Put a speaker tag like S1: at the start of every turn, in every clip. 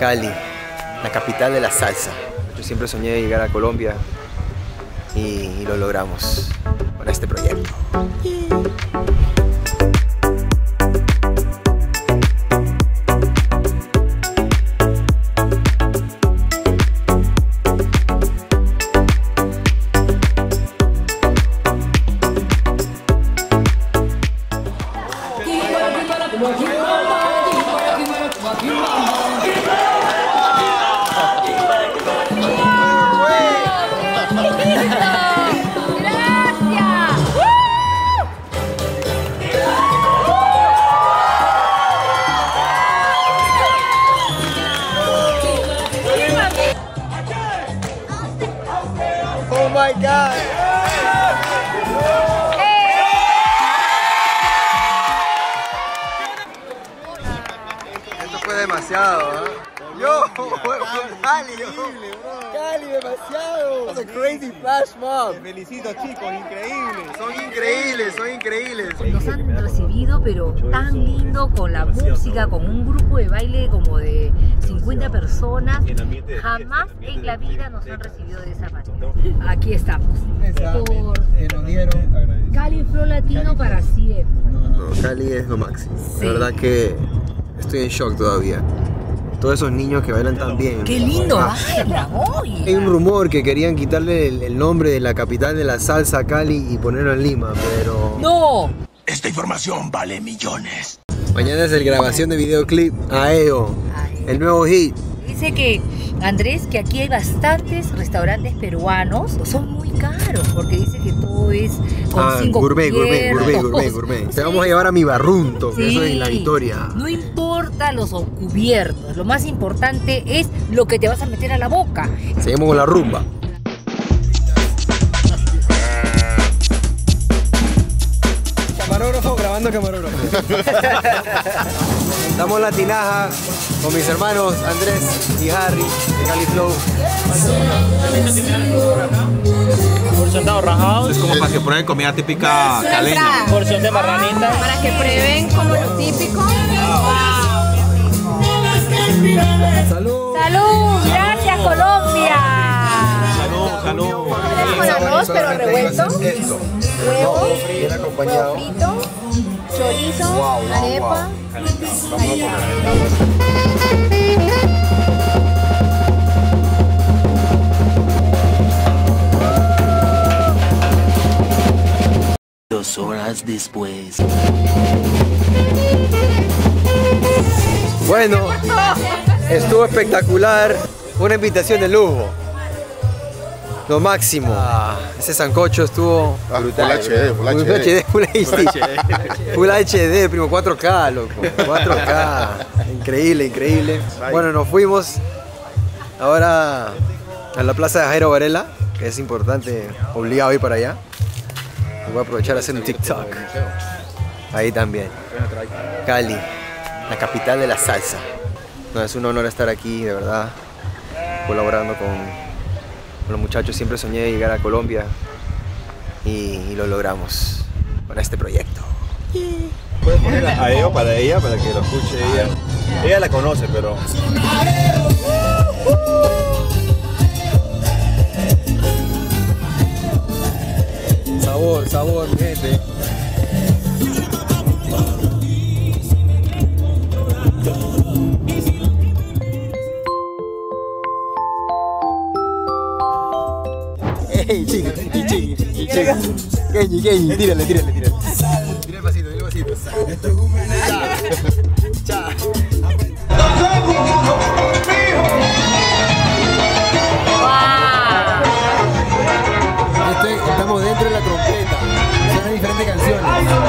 S1: Cali, la capital de la salsa. Yo siempre soñé llegar a Colombia y lo logramos con este proyecto. Oh my God. Esto fue demasiado, ¿eh? Yo, Cali, Cali, demasiado. It's a crazy flash mob.
S2: Te felicito, chicos, increíble.
S1: Son increíbles.
S3: Nos han recibido, pero tan lindo, con la música, con un grupo de baile como de 50 personas. Jamás en la vida nos han recibido de esa manera. Aquí estamos.
S1: Nos dieron
S3: Cali Flow Latino para siempre.
S1: No, Cali es lo máximo.
S3: Sí.
S1: La verdad que estoy en shock todavía. Todos esos niños que bailan tan bien.
S3: ¡Qué lindo bailan! Oye.
S1: Hay un rumor que querían quitarle el nombre de la capital de la salsa a Cali y ponerlo en Lima, pero...
S3: ¡No!
S4: Esta información vale millones.
S1: Mañana es el grabación de videoclip Aeo, el nuevo hit.
S3: Dice que, Andrés, que aquí hay bastantes restaurantes peruanos. Son muy caros, porque dice que todo es con 5
S1: gourmet.
S3: cubiertos.
S1: Te vamos a llevar a mi barrunto, que
S3: Sí.
S1: eso es la historia.
S3: No importa los cubiertos, lo más importante es lo que te vas a meter a la boca.
S1: Seguimos con la rumba. Camarógrafo grabando camarógrafo. Damos la tinaja con mis hermanos Andrés y Harry de Cali Flow.
S2: Porción de rajados.
S4: Es como para que prueben comida típica caleña.
S2: Porción de marranita.
S5: Para que prueben como lo típico.
S1: ¡Salud!
S3: ¡Salud! ¡Gracias, Colombia!
S2: Salud.
S5: Con arroz, pero revuelto.
S1: Esto.
S5: Huevo,
S1: Bien acompañado.
S5: frito, chorizo, arepa.
S4: Dos horas después.
S1: Bueno, estuvo espectacular. Una invitación de lujo. Lo máximo. Ese sancocho estuvo brutal.
S6: Full HD.
S1: Full HD, primo, 4K, loco. 4K. Increíble. Bueno, nos fuimos ahora a la plaza de Jairo Varela, que es importante, obligado a ir para allá. Voy a aprovechar a hacer un TikTok. Ahí también. Cali, la capital de la salsa. No, es un honor estar aquí, de verdad, colaborando con los muchachos. Siempre soñé llegar a Colombia y lo logramos con este proyecto.
S6: Puedes poner a Eo para ella, para que lo escuche ella. Ella la conoce, pero...
S1: Sabor, mi gente. Ey, chica. Kenny, tírale. Tira el vasito, Chao. Estamos dentro de la trompeta. Son diferentes canciones.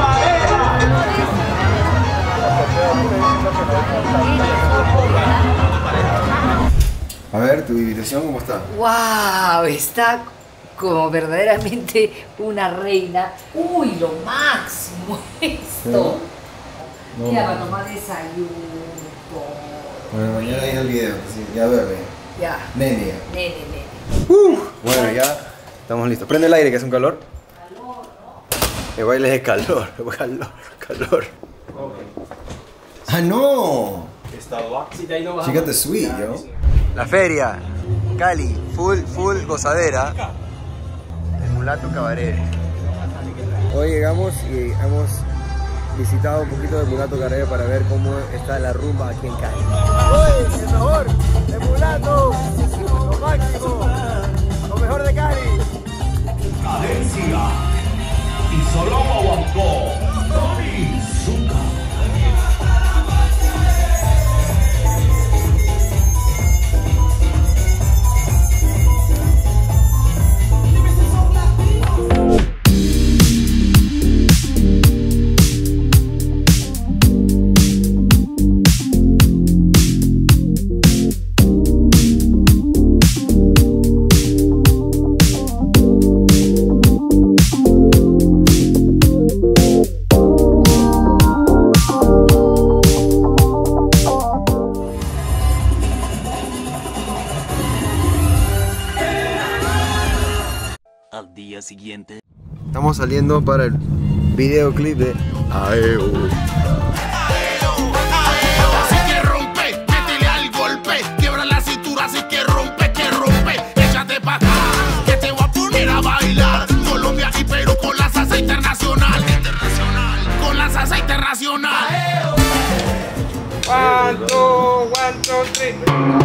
S1: A ver, tu invitación, ¿cómo está?
S3: ¡Wow! Está como verdaderamente una reina. ¡Uy, lo máximo esto!
S1: No.
S3: Mira, para tomar desayuno.
S1: Bueno, mañana viene el video, sí, ya duerme.
S3: Ya.
S1: Nene.
S3: Nene.
S1: Bueno, ya estamos listos. Prende el aire, que hace un calor. El baile es de calor. Ah, no. She got the sweet, yo. La feria, Cali, full gozadera. El Mulato Cabaret. Hoy llegamos y hemos visitado un poquito del Mulato Cabaret para ver cómo está la rumba aquí en Cali. Hoy, el mejor, el Mulato, lo máximo, lo mejor de Cali.
S7: Cadencia y solo aguantó Tony Zuka.
S4: Al día siguiente.
S1: Estamos saliendo para el videoclip de Aeo.
S8: Así que rompe, métele al golpe, quiebra la cintura, así que rompe, échate pa' acá, que te voy a poner a bailar. Colombia y Perú con la salsa internacional, con la salsa internacional.
S2: 1, 2, 3.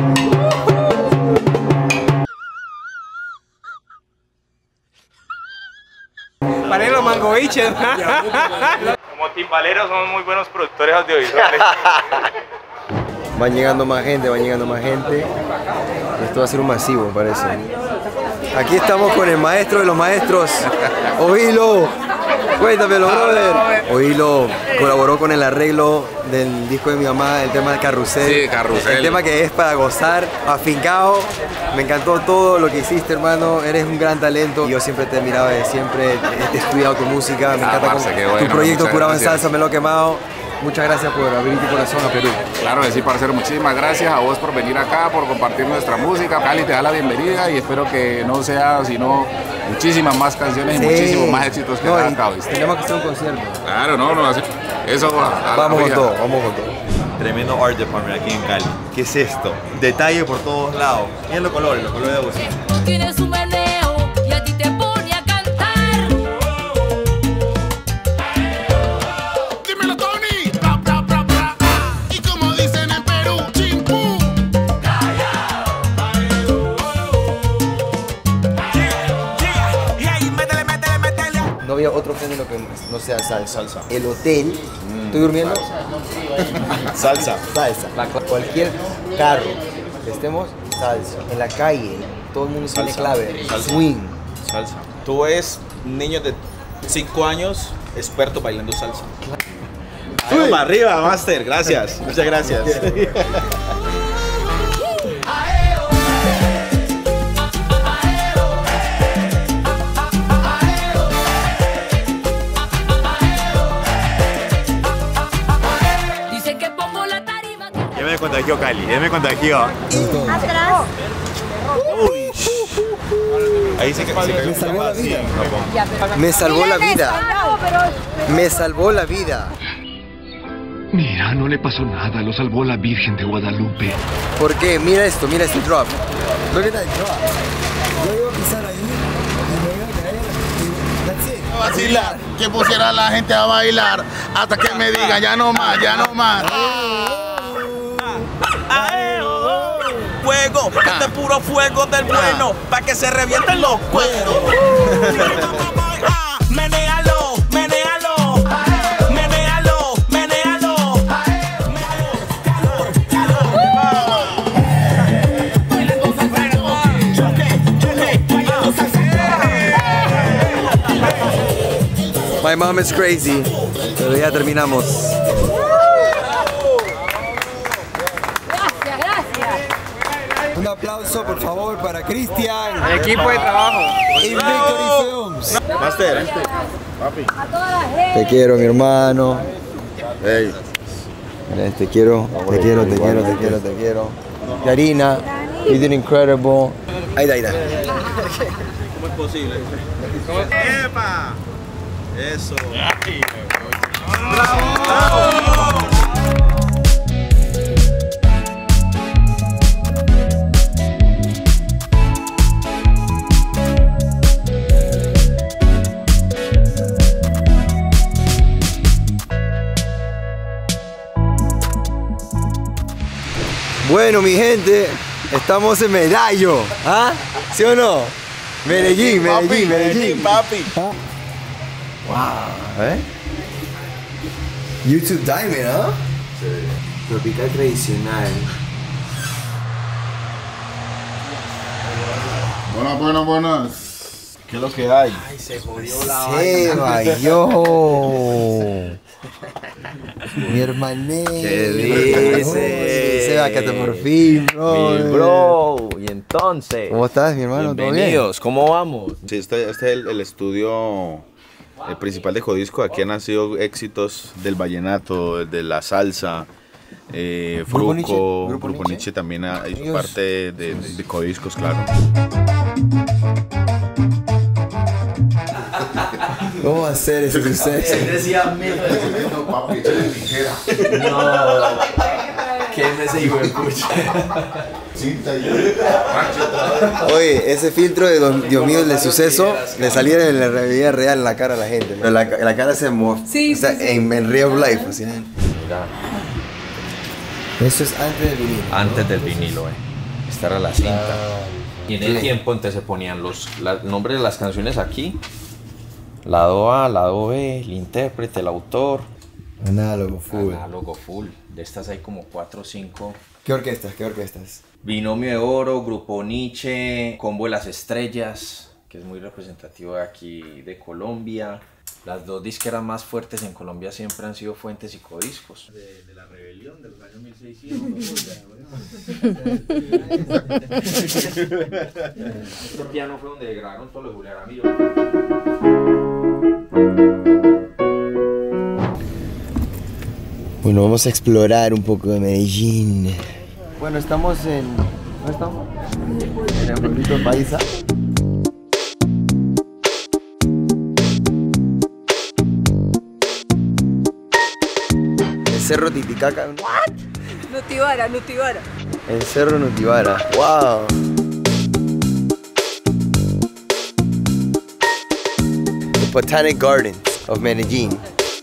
S2: Para los mangoviches. Como timbaleros somos muy buenos productores audiovisuales.
S1: Van llegando más gente, Esto va a ser un masivo, parece. Aquí estamos con el maestro de los maestros, Oilo. Cuéntamelo, brother. Oilo colaboró con el arreglo del disco de mi mamá, el tema de Carrusel.
S9: Sí, Carrusel.
S1: El tema que es para gozar, afincado. Me encantó todo lo que hiciste, hermano. Eres un gran talento. Y yo siempre te he mirado desde siempre. He estudiado tu música. Me encanta
S9: parce, qué bueno,
S1: tu proyecto Curado en
S9: gracias.
S1: Salsa, me lo he quemado. Muchas gracias por abrir tu corazón a Perú.
S9: Claro que sí, parcero, muchísimas gracias a vos por venir acá, por compartir nuestra música. Cali te da la bienvenida y espero que no sea sino muchísimas más canciones y muchísimos más éxitos que hagas acá, ¿viste?
S1: Tenemos que hacer un concierto.
S9: Claro, no, así. Eso va.
S1: Vamos con todo, vamos con todo.
S6: Tremendo art department aquí en Cali. ¿Qué es esto? Detalle por todos lados. Miren los colores de bocina.
S3: Tienes un meneo y a ti te pone a cantar.
S8: Dímelo, Tony, bra, bra, bra, bra. Y como dicen en Perú, chimpú.
S1: No había otro género que no sea salsa. El hotel, ¿estoy durmiendo?
S6: Salsa.
S1: Salsa. Cualquier carro que estemos, salsa. En la calle, todo el mundo tiene clave. Swing.
S6: Salsa. Tú ves niños de 5 años expertos bailando salsa. Vamos para arriba, Master. Gracias. Muchas gracias.
S3: Dicen que pongo la tarima.
S6: Ya me contagió Cali, ya me contagió.
S5: Atrás.
S6: Ahí se cayó
S1: Me salvó la vida.
S6: Japón.
S1: Me salvó la vida. Me salvó la vida.
S7: Mira, no le pasó nada, lo salvó la Virgen de Guadalupe.
S1: ¿Por qué? Mira esto, mira este drop. Look at that drop. Yo iba a pisar ahí y me iba a caer y that's it.
S8: Vacilar, que pusiera a la gente a bailar hasta que me digan ya no más, ya no más.
S4: Fuego, este es puro fuego del bueno, pa' que se revienten los cueros. Menéalo, menéalo, menéalo, menéalo.
S1: My mom is crazy. Pero ya terminamos. Un aplauso, por favor, para Cristian.
S2: El equipo de trabajo.
S1: Y Victory Films.
S6: Master. Papi.
S1: Te quiero, mi hermano. Hey. Te quiero, te quiero, te quiero, te quiero, te quiero. Yarina, you did incredible. Ahí está, ahí está.
S6: ¿Cómo es posible? ¡Epa! Eso. ¡Bravo!
S1: Bueno, mi gente, estamos en Medallo. ¿Ah? ¿Sí o no? Medellín,
S6: papi.
S1: Wow, ¿eh? YouTube Diamond, ¿no? Sí. Tropical tradicional.
S6: Buenas. ¿Qué es lo que hay?
S2: Ay, se jodió la
S1: Seba, yo. Mi hermané.
S6: ¿Qué dice?
S1: Seba, que por fin, bro.
S6: Mi bro. Y entonces.
S1: ¿Cómo estás, mi hermano?
S6: Bienvenidos. ¿Cómo vamos? Sí, este es el estudio principal de Codisco. Aquí han nacido éxitos del vallenato, de la salsa. Fruco, Grupo Nietzsche también hizo parte de Codiscos, claro.
S1: ¿Cómo va a ser ese suceso?
S9: No, papi, échale tijera.
S6: No. ¿Qué es ese hijo de pucha?
S9: Cinta y
S1: Oye, ese filtro de Dios mío, el suceso, le saliera en la vida real en la cara a la gente. Pero la cara se mueve.
S5: Sí,
S1: o sea,
S5: sí, sí.
S1: en real life. Así.
S6: Mira.
S1: Eso es antes del vinilo.
S6: Antes del vinilo, Esta era la cinta. Y en el tiempo entonces se ponían los nombres de las canciones aquí. Lado A, lado B, el intérprete, el autor.
S1: Análogo full.
S6: Análogo full. De estas hay como 4 o 5.
S1: ¿Qué orquestas? ¿Qué orquestas?
S6: Binomio de Oro, Grupo Nietzsche, Combo de las Estrellas, que es muy representativo de aquí de Colombia. Las dos disqueras más fuertes en Colombia siempre han sido Fuentes y Codiscos. De la rebelión de los años 1600. Este piano fue donde grabaron todos los Julián Ramiro.
S1: Bueno, vamos a explorar un poco de Medellín. Bueno, estamos en... ¿Dónde estamos? En el pueblito Paisa. El Cerro Titicaca. ¿What?
S5: Nutibara.
S1: El Cerro Nutibara. ¡Wow! The Botanic Gardens of Medellín.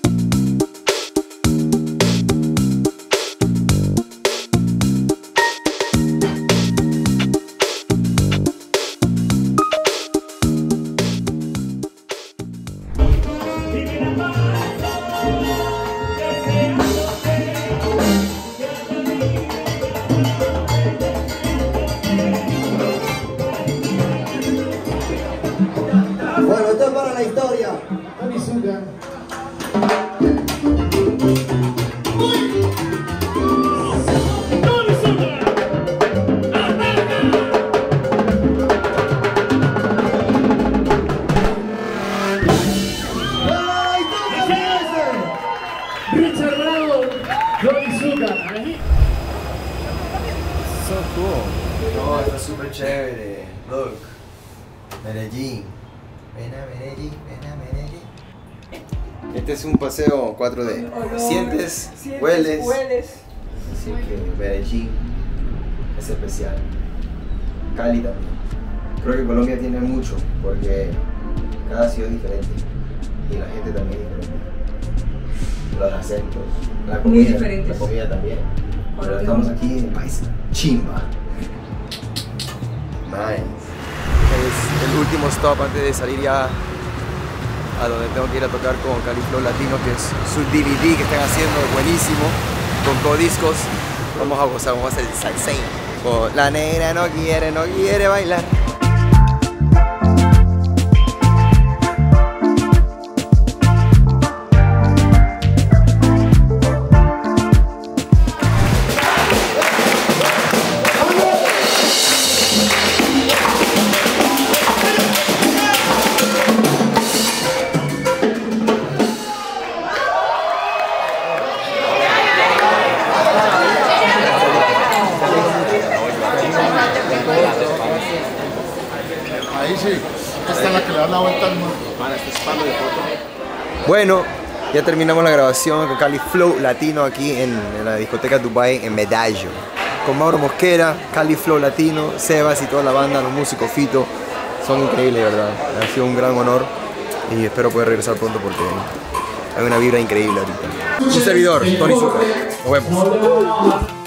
S1: Bueno, esto es para la historia.
S10: Richard Bravo, Johnny Zucker.
S1: So cool. No, está súper chévere. Look. Medellín. Ven a Medellín. Este es un paseo 4D. Sientes, hueles. Así que Medellín es especial. Cali también. Creo que Colombia tiene mucho porque cada ciudad es diferente y la gente también es diferente. Los acentos, la comida,
S5: Muy diferentes.
S1: La comida también. Pero estamos aquí en Paisa. Chimba. Nice. Es el último stop antes de salir ya a donde tengo que ir a tocar con Cali Flow Latino, que es su DVD que están haciendo buenísimo, con Codiscos. Vamos a gozar, vamos a hacer el salseín. La negra no quiere bailar.
S9: Ahí sí, esta es la que le da la vuelta al mundo.
S1: Bueno, ya terminamos la grabación con Cali Flow Latino aquí en la discoteca Dubai en Medallo. Con Mauro Mosquera, Cali Flow Latino, Sebas y toda la banda, los músicos Fito. Son increíbles, de verdad. Ha sido un gran honor y espero poder regresar pronto porque hay una vibra increíble ahorita. Un servidor, Tony Zucker. Nos vemos.